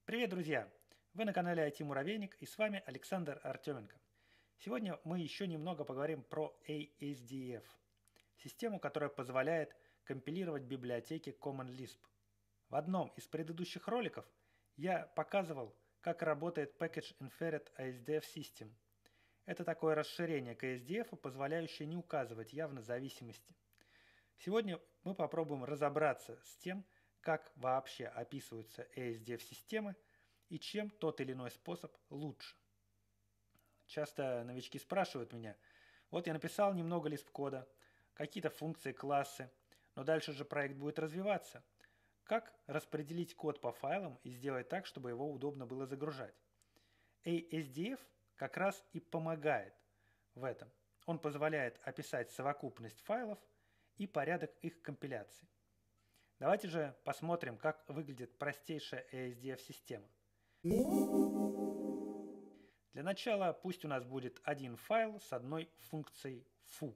Привет, друзья! Вы на канале IT-муравейник и с вами Александр Артеменко. Сегодня мы еще немного поговорим про ASDF, систему, которая позволяет компилировать библиотеки Common Lisp. В одном из предыдущих роликов я показывал, как работает Package Inferred ASDF System. Это такое расширение к ASDF, позволяющее не указывать явно зависимости. Сегодня мы попробуем разобраться с тем, как вообще описываются ASDF-системы и чем тот или иной способ лучше. Часто новички спрашивают меня, вот я написал немного Lisp-кода, какие-то функции, классы, но дальше же проект будет развиваться. Как распределить код по файлам и сделать так, чтобы его удобно было загружать? ASDF как раз и помогает в этом. Он позволяет описать совокупность файлов и порядок их компиляции. Давайте же посмотрим, как выглядит простейшая ASDF-система. Для начала пусть у нас будет один файл с одной функцией foo.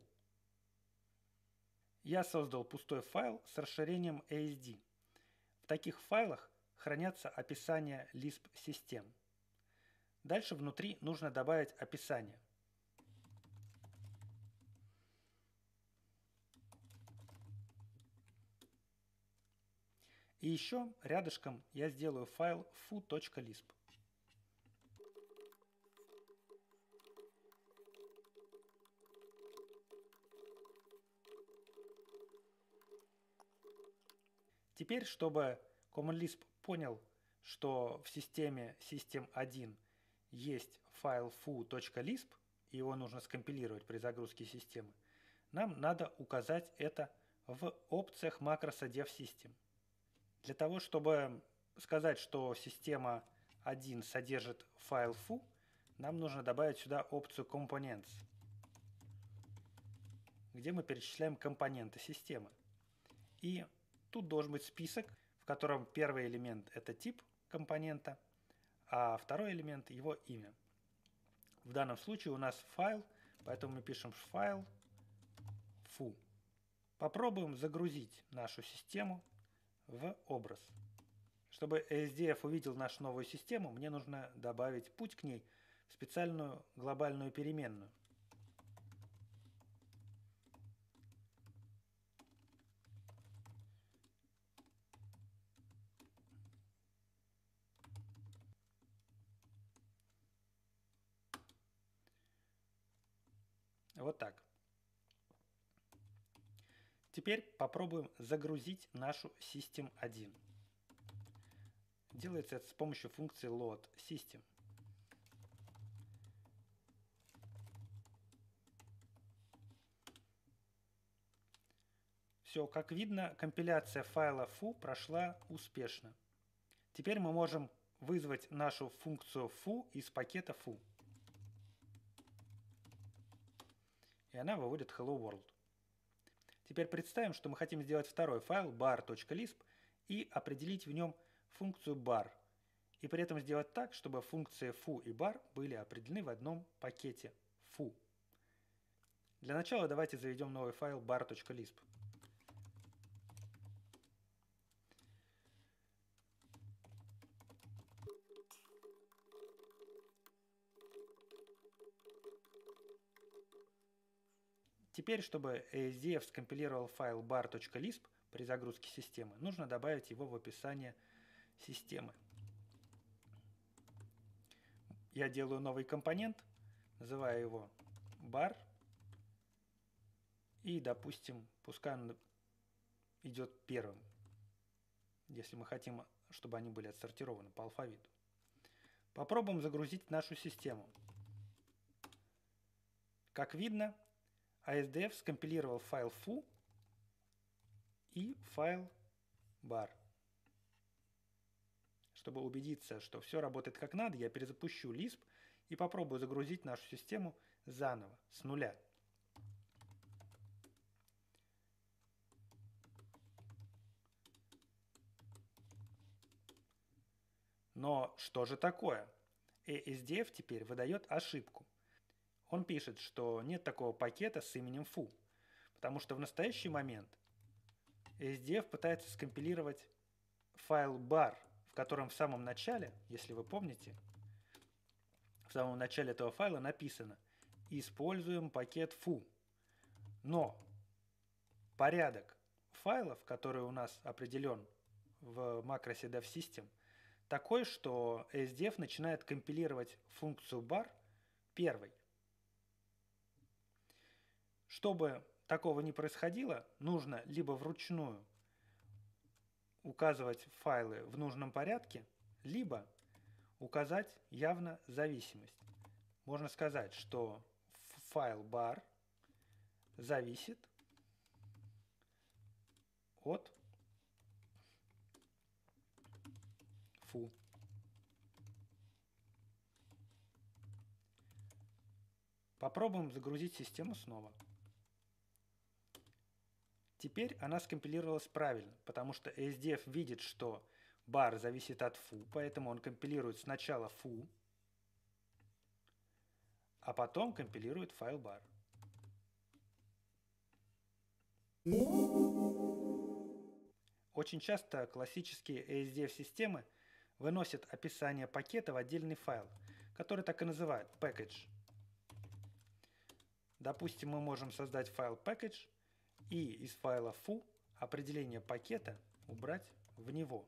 Я создал пустой файл с расширением ASD. В таких файлах хранятся описания Lisp-систем. Дальше внутри нужно добавить описание. И еще рядышком я сделаю файл foo.lisp. Теперь, чтобы Common Lisp понял, что в системе System1 есть файл foo.lisp, и его нужно скомпилировать при загрузке системы, нам надо указать это в опциях макроса DevSystem. Для того, чтобы сказать, что система 1 содержит файл foo, нам нужно добавить сюда опцию Components, где мы перечисляем компоненты системы. И тут должен быть список, в котором первый элемент – это тип компонента, а второй элемент – его имя. В данном случае у нас файл, поэтому мы пишем файл foo. Попробуем загрузить нашу систему в образ. Чтобы ASDF увидел нашу новую систему, мне нужно добавить путь к ней в специальную глобальную переменную. Вот так. Теперь попробуем загрузить нашу System1. Делается это с помощью функции load system. Все, как видно, компиляция файла foo прошла успешно. Теперь мы можем вызвать нашу функцию foo из пакета foo. И она выводит hello world. Теперь представим, что мы хотим сделать второй файл bar.lisp и определить в нем функцию bar. И при этом сделать так, чтобы функции foo и bar были определены в одном пакете foo. Для начала давайте заведем новый файл bar.lisp. Теперь, чтобы ASDF скомпилировал файл bar.lisp при загрузке системы, нужно добавить его в описание системы. Я делаю новый компонент, называю его bar. И, допустим, пускай он идет первым, если мы хотим, чтобы они были отсортированы по алфавиту. Попробуем загрузить нашу систему. Как видно, ASDF скомпилировал файл foo и файл bar. Чтобы убедиться, что все работает как надо, я перезапущу Lisp и попробую загрузить нашу систему заново, с нуля. Но что же такое? ASDF теперь выдает ошибку. Он пишет, что нет такого пакета с именем foo, потому что в настоящий момент ASDF пытается скомпилировать файл bar в котором в самом начале, если вы помните, в самом начале этого файла написано «Используем пакет foo». Но порядок файлов, который у нас определен в макросе devsystem, такой, что SDF начинает компилировать функцию bar первой. Чтобы такого не происходило, нужно либо вручную указывать файлы в нужном порядке, либо указать явно зависимость. Можно сказать, что файл bar зависит от foo. Попробуем загрузить систему снова. Теперь она скомпилировалась правильно, потому что SDF видит, что bar зависит от foo, поэтому он компилирует сначала foo, а потом компилирует файл bar. Очень часто классические ASDF-системы выносят описание пакета в отдельный файл, который так и называют package. Допустим, мы можем создать файл package и из файла foo определение пакета убрать в него.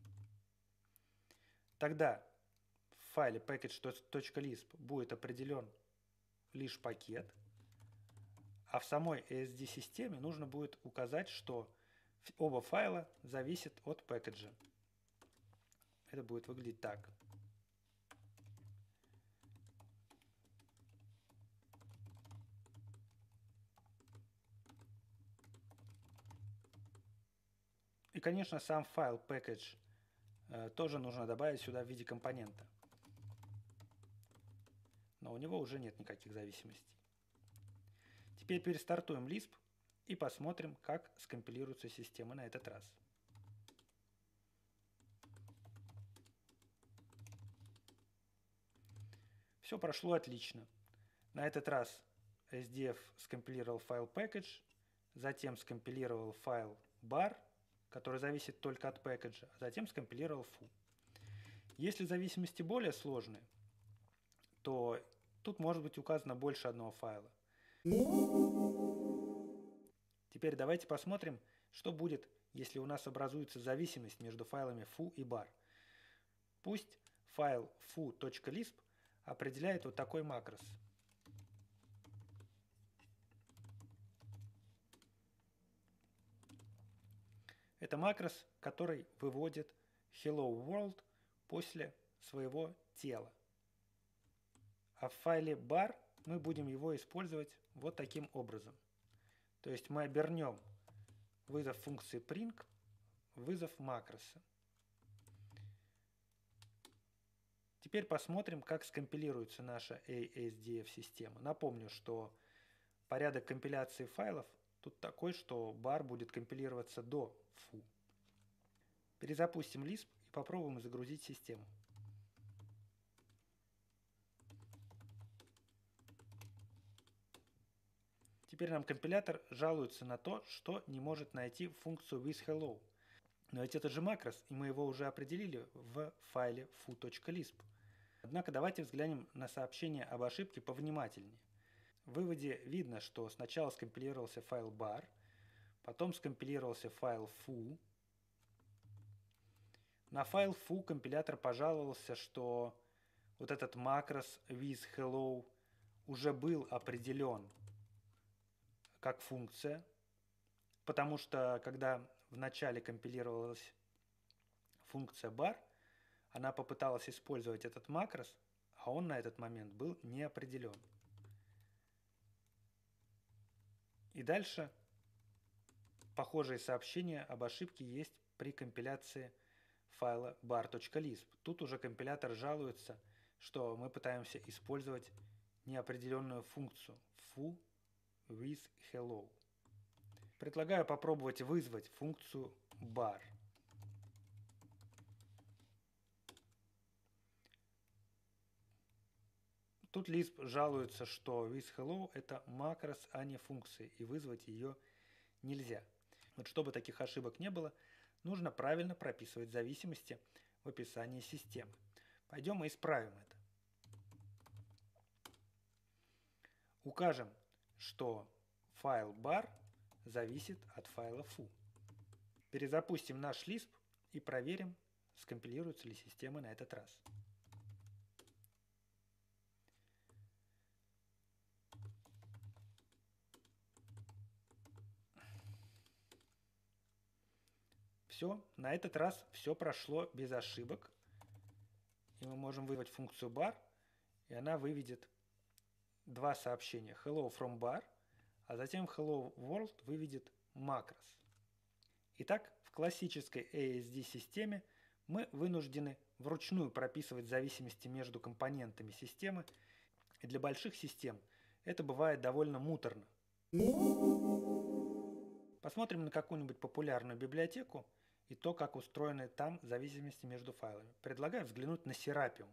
Тогда в файле package.lisp будет определен лишь пакет, а в самой ASD-системе нужно будет указать, что оба файла зависят от пэкэджа. Это будет выглядеть так. И, конечно, сам файл package тоже нужно добавить сюда в виде компонента. Но у него уже нет никаких зависимостей. Теперь перестартуем Lisp и посмотрим, как скомпилируется система на этот раз. Все прошло отлично. На этот раз SDF скомпилировал файл package, затем скомпилировал файл bar, который зависит только от пэкэджа, а затем скомпилировал foo. Если зависимости более сложные, то тут может быть указано больше одного файла. Теперь давайте посмотрим, что будет, если у нас образуется зависимость между файлами foo и bar. Пусть файл foo.lisp определяет вот такой макрос. Это макрос, который выводит hello world после своего тела. А в файле bar мы будем его использовать вот таким образом. То есть мы обернем вызов функции print в вызов макроса. Теперь посмотрим, как скомпилируется наша ASDF-система. Напомню, что порядок компиляции файлов тут такой, что bar будет компилироваться до foo. Перезапустим Lisp и попробуем загрузить систему. Теперь нам компилятор жалуется на то, что не может найти функцию withHello. Но ведь это же макрос, и мы его уже определили в файле foo.lisp. Однако давайте взглянем на сообщение об ошибке повнимательнее. В выводе видно, что сначала скомпилировался файл bar, потом скомпилировался файл foo. На файл foo компилятор пожаловался, что вот этот макрос withHello уже был определен как функция, потому что когда в начале компилировалась функция bar, она попыталась использовать этот макрос, а он на этот момент был не определен. И дальше похожие сообщения об ошибке есть при компиляции файла bar.lisp. Тут уже компилятор жалуется, что мы пытаемся использовать неопределенную функцию foo with hello. Предлагаю попробовать вызвать функцию bar. Тут Lisp жалуется, что withHello это макрос, а не функция, и вызвать ее нельзя. Вот чтобы таких ошибок не было, нужно правильно прописывать зависимости в описании системы. Пойдем и исправим это. Укажем, что файл bar зависит от файла foo. Перезапустим наш Lisp и проверим, скомпилируется ли система на этот раз. Все, на этот раз все прошло без ошибок. И мы можем вызвать функцию bar, и она выведет два сообщения. Hello from bar, а затем hello world выведет макрос. Итак, в классической ASD-системе мы вынуждены вручную прописывать зависимости между компонентами системы, и для больших систем это бывает довольно муторно. Посмотрим на какую-нибудь популярную библиотеку и то, как устроены там зависимости между файлами. Предлагаю взглянуть на Serapium.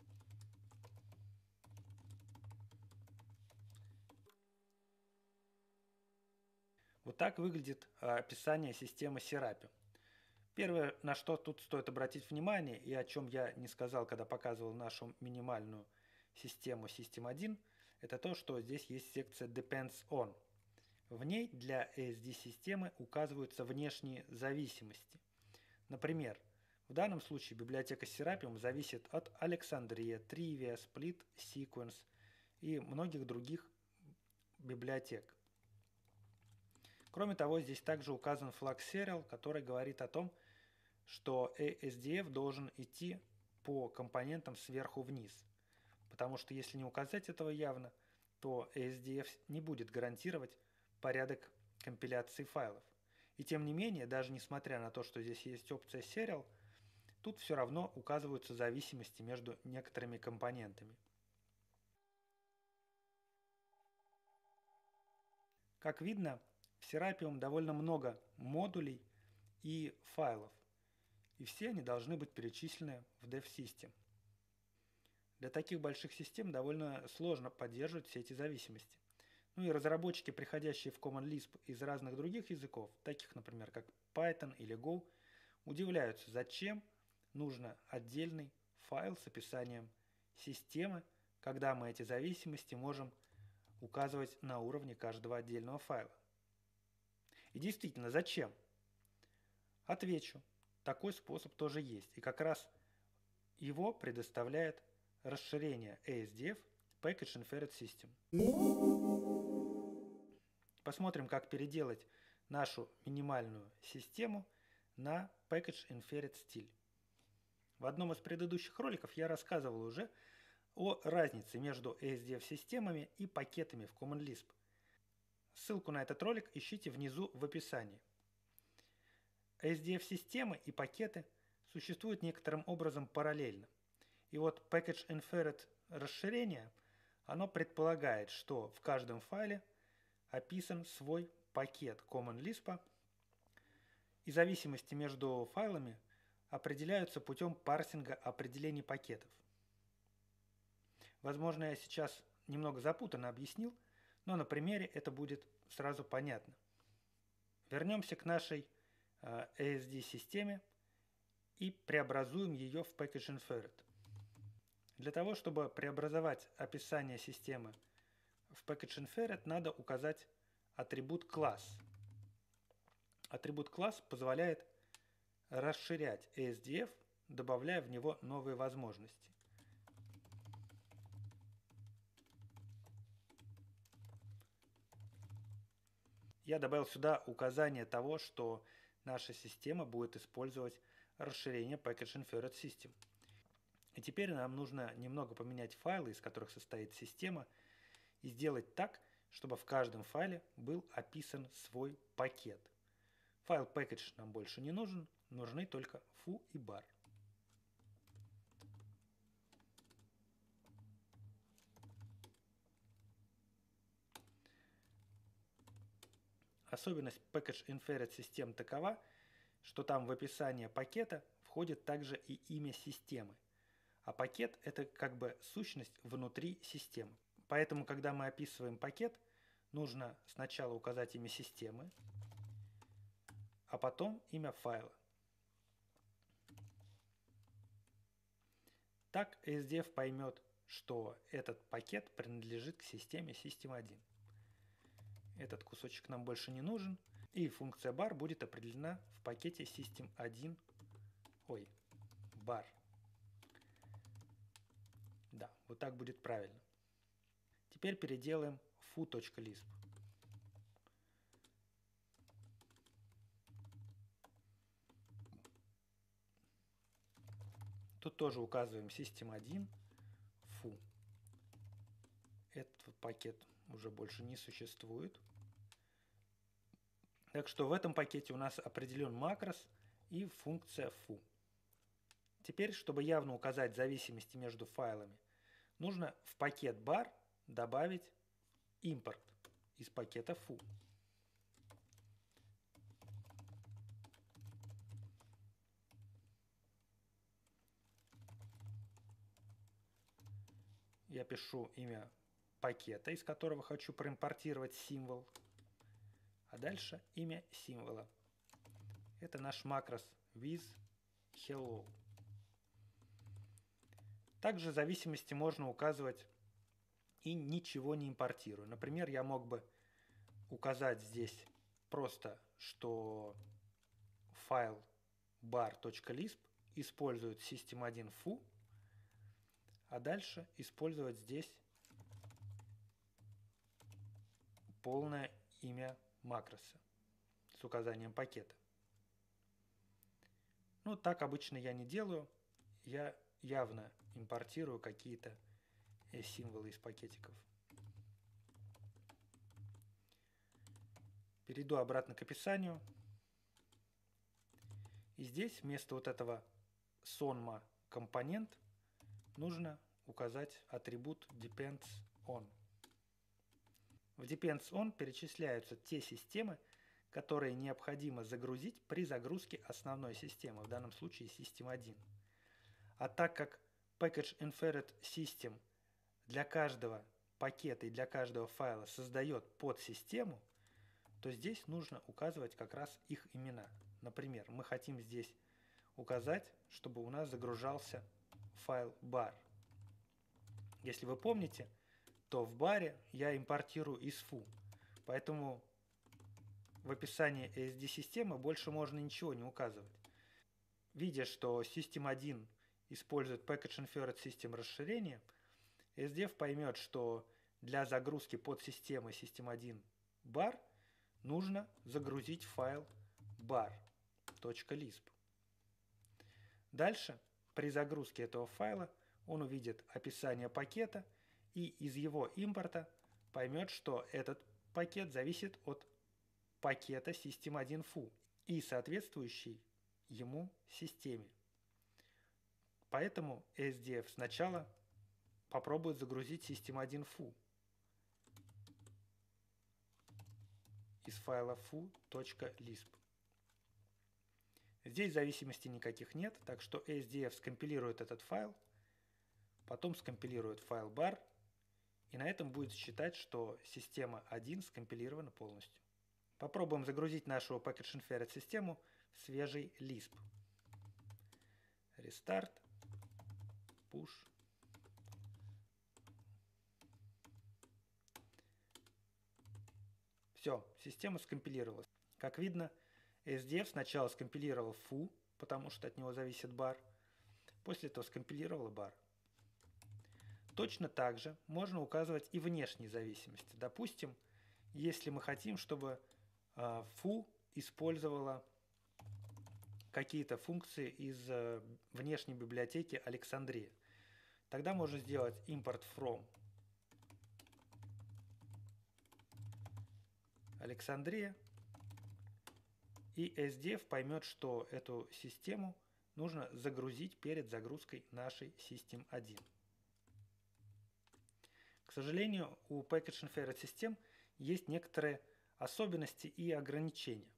Вот так выглядит описание системы Serapium. Первое, на что тут стоит обратить внимание, и о чем я не сказал, когда показывал нашу минимальную систему System1, это то, что здесь есть секция Depends on. В ней для ASD-системы указываются внешние зависимости. Например, в данном случае библиотека Serapium зависит от Alexandria, Trivia, Split, Sequence и многих других библиотек. Кроме того, здесь также указан флаг Serial, который говорит о том, что ASDF должен идти по компонентам сверху вниз. Потому что если не указать этого явно, то ASDF не будет гарантировать порядок компиляции файлов. И тем не менее, даже несмотря на то, что здесь есть опция Serial, тут все равно указываются зависимости между некоторыми компонентами. Как видно, в Serapium довольно много модулей и файлов, и все они должны быть перечислены в DevSystem. Для таких больших систем довольно сложно поддерживать все эти зависимости. Ну и разработчики, приходящие в Common Lisp из разных других языков, таких, например, как Python или Go, удивляются, зачем нужно отдельный файл с описанием системы, когда мы эти зависимости можем указывать на уровне каждого отдельного файла. И действительно, зачем? Отвечу, такой способ тоже есть, и как раз его предоставляет расширение ASDF Package Inferred System. Посмотрим, как переделать нашу минимальную систему на Package Inferred стиль. В одном из предыдущих роликов я рассказывал уже о разнице между ASDF-системами и пакетами в Common Lisp. Ссылку на этот ролик ищите внизу в описании. ASDF-системы и пакеты существуют некоторым образом параллельно. И вот Package Inferred расширение, оно предполагает, что в каждом файле описан свой пакет Common Lisp, и зависимости между файлами определяются путем парсинга определений пакетов. Возможно, я сейчас немного запутанно объяснил, но на примере это будет сразу понятно. Вернемся к нашей ASD-системе и преобразуем ее в Package Inferred. Для того, чтобы преобразовать описание системы в Package Inferred, надо указать атрибут класс. Атрибут класс позволяет расширять ASDF, добавляя в него новые возможности. Я добавил сюда указание того, что наша система будет использовать расширение Package Inferred System. И теперь нам нужно немного поменять файлы, из которых состоит система, и сделать так, чтобы в каждом файле был описан свой пакет. Файл package нам больше не нужен, нужны только foo и bar. Особенность Package Inferred систем такова, что там в описание пакета входит также и имя системы. А пакет – это как бы сущность внутри системы. Поэтому, когда мы описываем пакет, нужно сначала указать имя системы, а потом имя файла. Так SDF поймет, что этот пакет принадлежит к системе System1. Этот кусочек нам больше не нужен, и функция bar будет определена в пакете System1, bar. Да, вот так будет правильно. Теперь переделаем foo.lisp. Тут тоже указываем System1, foo. Этот пакет уже больше не существует. Так что в этом пакете у нас определен макрос и функция foo. Теперь, чтобы явно указать зависимости между файлами, нужно в пакет bar добавить импорт из пакета foo. Я пишу имя пакета, из которого хочу проимпортировать символ, а дальше имя символа. Это наш макрос with hello. Также зависимости можно указывать и ничего не импортируя. Например, я мог бы указать здесь просто, что файл bar.lisp использует system1 foo, а дальше использовать здесь полное имя макроса с указанием пакета. Ну, так обычно я не делаю. Я явно импортирую какие-то символы из пакетиков. Перейду обратно к описанию. И здесь вместо вот этого sonma компонент нужно указать атрибут depends_on. В depends_on перечисляются те системы, которые необходимо загрузить при загрузке основной системы, в данном случае System1. А так как Package Inferred System для каждого пакета и для каждого файла создает подсистему, то здесь нужно указывать как раз их имена. Например, мы хотим здесь указать, чтобы у нас загружался файл bar. Если вы помните, то в баре я импортирую из foo, поэтому в описании ASD-системы больше можно ничего не указывать. Видя, что System1 использует Package Inferred System расширение, SDF поймет, что для загрузки подсистемы System1 bar нужно загрузить файл bar.lisp. Дальше, при загрузке этого файла, он увидит описание пакета и из его импорта поймет, что этот пакет зависит от пакета System1 foo и соответствующей ему системе. Поэтому SDF сначала попробует загрузить System1 foo из файла foo.lisp. Здесь зависимостей никаких нет, так что SDF скомпилирует этот файл, потом скомпилирует файл bar, и на этом будет считать, что система 1 скомпилирована полностью. Попробуем загрузить нашу Package Inferred систему в свежий Lisp. Restart, push. Все, система скомпилировалась. Как видно, SDF сначала скомпилировал foo, потому что от него зависит bar, после этого скомпилировал bar. Точно так же можно указывать и внешние зависимости. Допустим, если мы хотим, чтобы foo использовала какие-то функции из внешней библиотеки Alexandria, тогда можно сделать import from Alexandria, и SDF поймет, что эту систему нужно загрузить перед загрузкой нашей System1. К сожалению, у Package Inferred систем есть некоторые особенности и ограничения.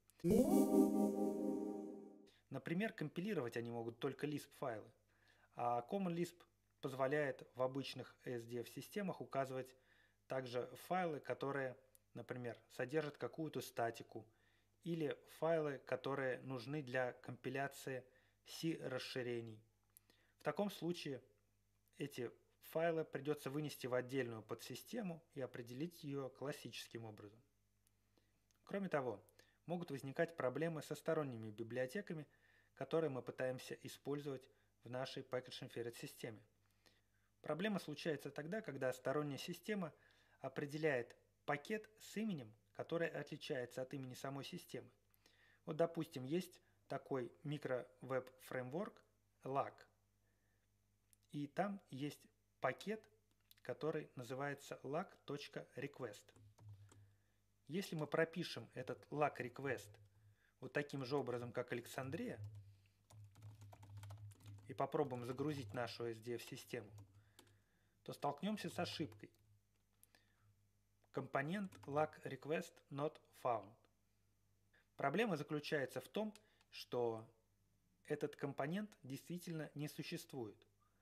Например, компилировать они могут только Lisp файлы, а Common Lisp позволяет в обычных SDF-системах указывать также файлы, которые, например, содержат какую-то статику, или файлы, которые нужны для компиляции C-расширений. В таком случае эти файлы придется вынести в отдельную подсистему и определить ее классическим образом. Кроме того, могут возникать проблемы со сторонними библиотеками, которые мы пытаемся использовать в нашей Package Inferred системе. Проблема случается тогда, когда сторонняя система определяет пакет с именем, который отличается от имени самой системы. Вот, допустим, есть такой микро-веб-фреймворк LAG, и там есть пакет, который называется lag.request. Если мы пропишем этот lag.request вот таким же образом, как Александрия, и попробуем загрузить нашу SDF-систему, то столкнемся с ошибкой. Компонент lag.request not found. Проблема заключается в том, что этот компонент действительно не существует.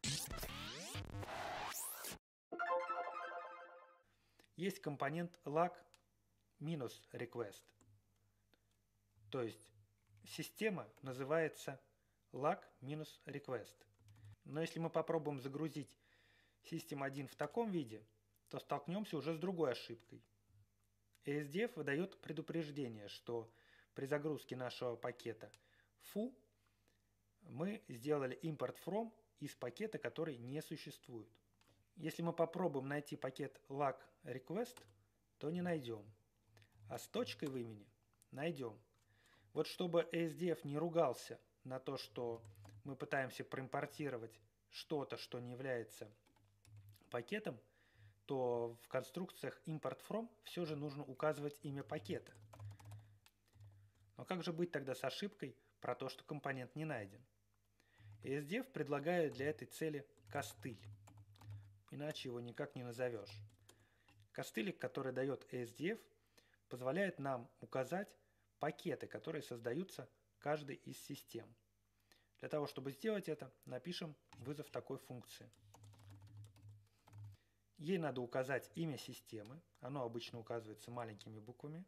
Есть компонент lag-request, то есть система называется lag-request. Но если мы попробуем загрузить System1 в таком виде, то столкнемся уже с другой ошибкой. ASDF выдает предупреждение, что при загрузке нашего пакета foo мы сделали import from из пакета, который не существует. Если мы попробуем найти пакет lag.request, то не найдем. А с точкой в имени найдем. Вот чтобы ASDF не ругался на то, что мы пытаемся проимпортировать что-то, что не является пакетом, то в конструкциях import from все же нужно указывать имя пакета. Но как же быть тогда с ошибкой про то, что компонент не найден? ASDF предлагает для этой цели костыль. Иначе его никак не назовешь. Костылик, который дает ASDF, позволяет нам указать пакеты, которые создаются каждой из систем. Для того, чтобы сделать это, напишем вызов такой функции. Ей надо указать имя системы, оно обычно указывается маленькими буквами,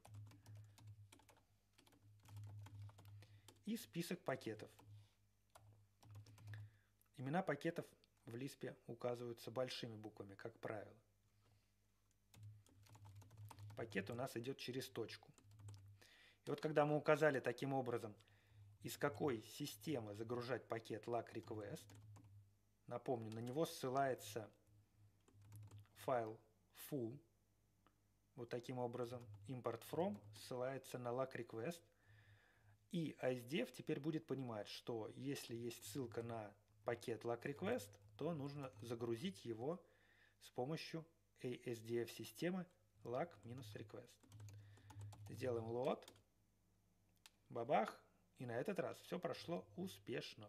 и список пакетов. Имена пакетов в Lisp указываются большими буквами, как правило. Пакет у нас идет через точку. И вот когда мы указали таким образом, из какой системы загружать пакет lag.request, напомню, на него ссылается файл foo. Вот таким образом import from ссылается на lag.request. И ASDF теперь будет понимать, что если есть ссылка на пакет lag.request, то нужно загрузить его с помощью ASDF-системы lag-request. Сделаем load. Бабах. И на этот раз все прошло успешно.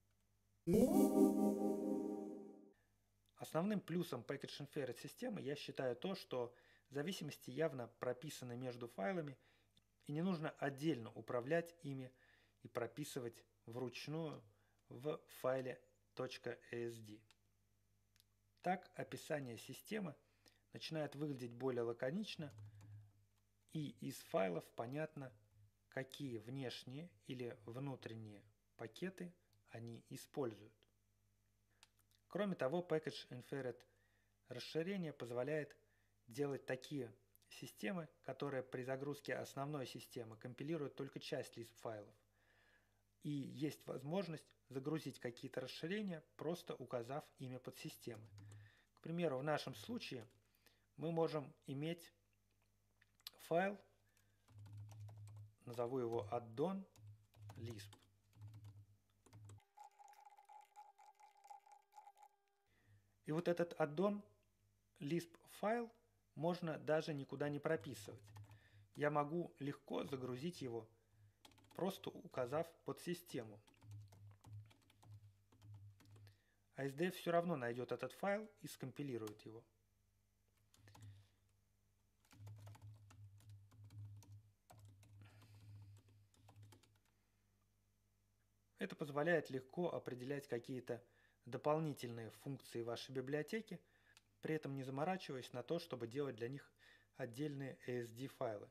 Основным плюсом Package Inferred системы я считаю то, что зависимости явно прописаны между файлами, и не нужно отдельно управлять ими и прописывать вручную в файле .asd. Так описание системы начинает выглядеть более лаконично, и из файлов понятно, какие внешние или внутренние пакеты они используют. Кроме того, Package Inferred расширение позволяет делать такие системы, которые при загрузке основной системы компилируют только часть Lisp файлов. И есть возможность загрузить какие-то расширения, просто указав имя подсистемы. К примеру, в нашем случае мы можем иметь файл, назову его addon Lisp. И вот этот addon Lisp файл можно даже никуда не прописывать. Я могу легко загрузить его, просто указав подсистему. ASDF все равно найдет этот файл и скомпилирует его. Это позволяет легко определять какие-то дополнительные функции вашей библиотеки, при этом не заморачиваясь на то, чтобы делать для них отдельные ASD-файлы.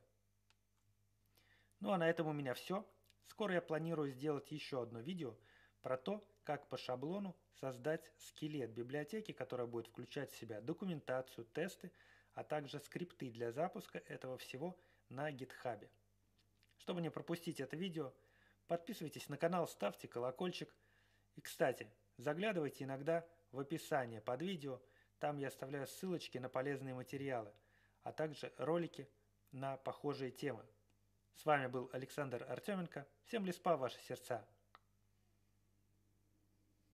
Ну а на этом у меня все. Скоро я планирую сделать еще одно видео про то, как по шаблону создать скелет библиотеки, которая будет включать в себя документацию, тесты, а также скрипты для запуска этого всего на GitHub. Чтобы не пропустить это видео, подписывайтесь на канал, ставьте колокольчик. И, кстати, заглядывайте иногда в описание под видео, там я оставляю ссылочки на полезные материалы, а также ролики на похожие темы. С вами был Александр Артеменко. Всем леспа в ваши сердца!